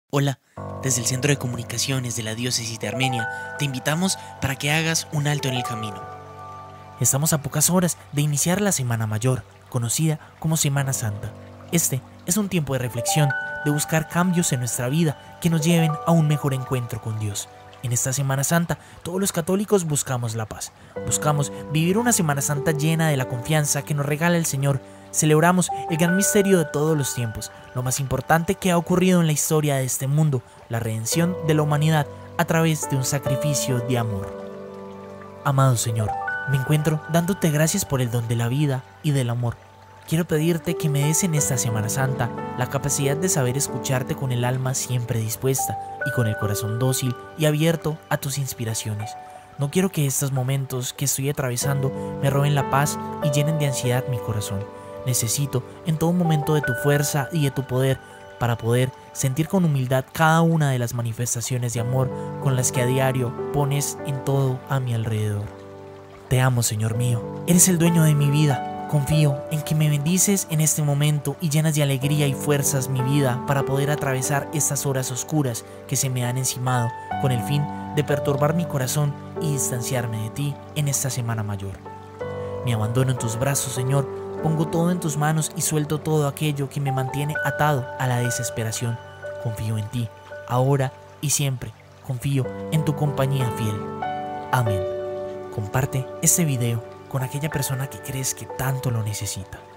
Hola, desde el Centro de Comunicaciones de la Diócesis de Armenia, te invitamos para que hagas un alto en el camino. Estamos a pocas horas de iniciar la Semana Mayor, conocida como Semana Santa. Este es un tiempo de reflexión, de buscar cambios en nuestra vida que nos lleven a un mejor encuentro con Dios. En esta Semana Santa, todos los católicos buscamos la paz. Buscamos vivir una Semana Santa llena de la confianza que nos regala el Señor. Celebramos el gran misterio de todos los tiempos, lo más importante que ha ocurrido en la historia de este mundo, la redención de la humanidad a través de un sacrificio de amor. Amado Señor, me encuentro dándote gracias por el don de la vida y del amor. Quiero pedirte que me des en esta Semana Santa la capacidad de saber escucharte con el alma siempre dispuesta y con el corazón dócil y abierto a tus inspiraciones. No quiero que estos momentos que estoy atravesando me roben la paz y llenen de ansiedad mi corazón. Necesito en todo momento de tu fuerza y de tu poder para poder sentir con humildad cada una de las manifestaciones de amor con las que a diario pones en todo a mi alrededor. Te amo, Señor mío, eres el dueño de mi vida. Confío en que me bendices en este momento y llenas de alegría y fuerzas mi vida para poder atravesar estas horas oscuras que se me han encimado con el fin de perturbar mi corazón y distanciarme de ti en esta Semana Mayor. Me abandono en tus brazos, Señor. Pongo todo en tus manos y suelto todo aquello que me mantiene atado a la desesperación. Confío en ti, ahora y siempre. Confío en tu compañía fiel. Amén. Comparte este video con aquella persona que crees que tanto lo necesita.